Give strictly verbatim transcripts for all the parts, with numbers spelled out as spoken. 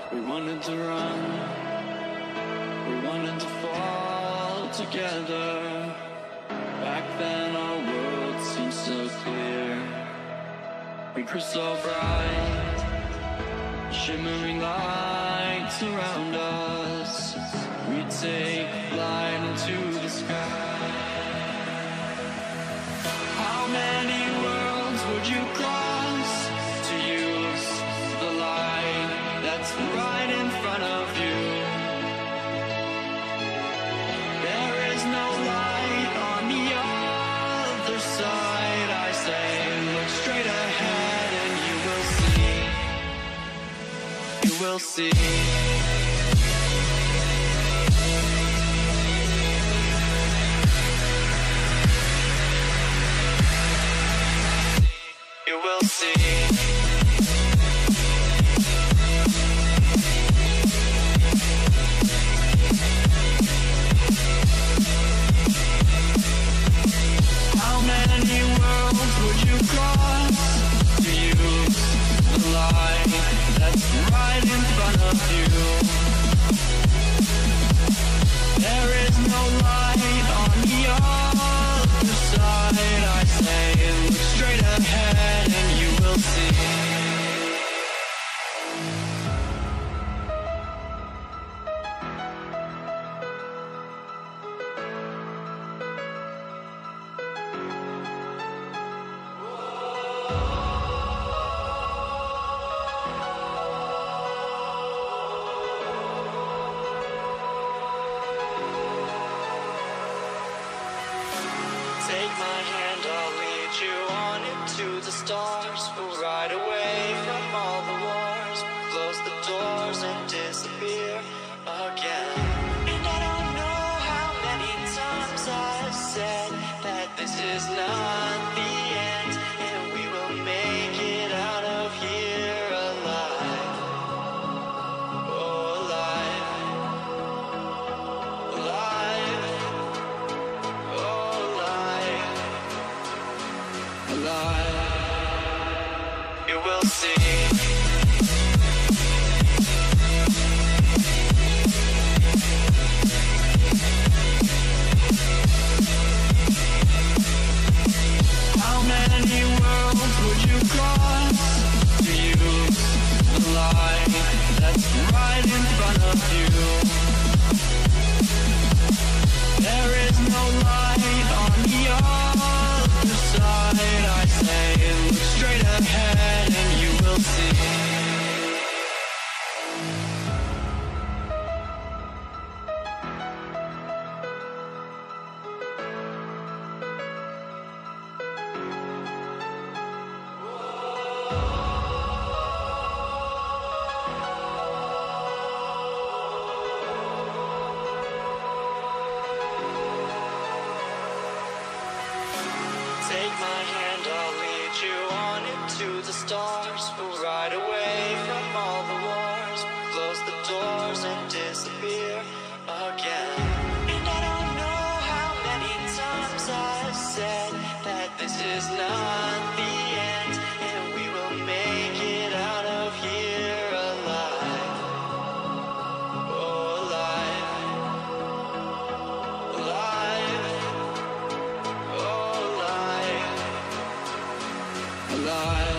We wanted to run, we wanted to fall together. Back then our world seemed so clear. We grew so bright, shimmering lights around us. We'd take flight into the sky. How many worlds would you cross to use the light that's right in front of you? There is no light on the other side. I say, look straight ahead and you will see. You will see. You will see. How many worlds would you cross to use the light that's right in front of you? There is no light on the other side. I say, look straight ahead and you will see. Take my hand, I'll lead you on into the stars. We'll ride away from all the wars, close the doors and disappear again. And I don't know how many times I've said that this is not the end, and we will make it out of here alive. Oh, alive. Alive. Oh, alive. Alive. You will see. How many worlds would you cross to use the light that's right in front of you? There is no light on the other side. I say, look straight ahead and you will see. Take my hand, I'll lead you on into the stars. We'll ride away from all the wars, close the doors and disappear again. And I don't know how many times I've said that this is not the end, and we will make it out of here alive. Oh, alive. Alive. Oh, alive. Alive.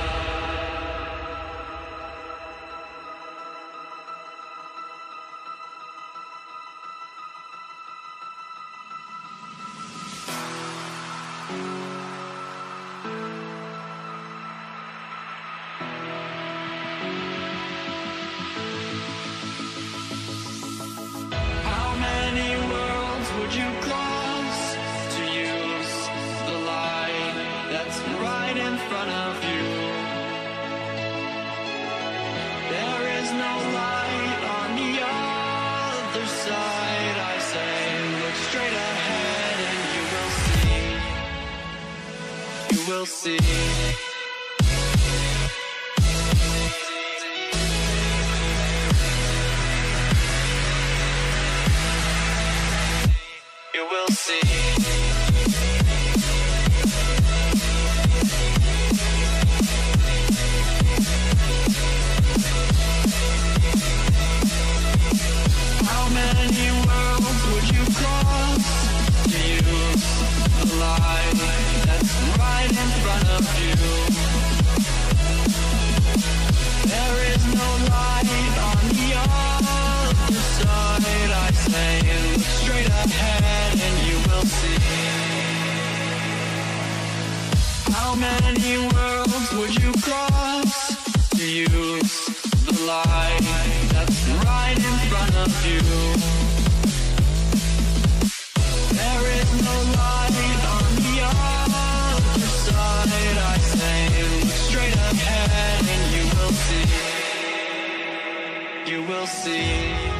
How many worlds would you cross to use the light that's right in front of you? There is no light on the other side. I say, look straight ahead and you will see. You will see. You will see. How many worlds would you cross to use the light that's right in front of you? There is no light on the other side. I say look straight ahead and you will see. You will see.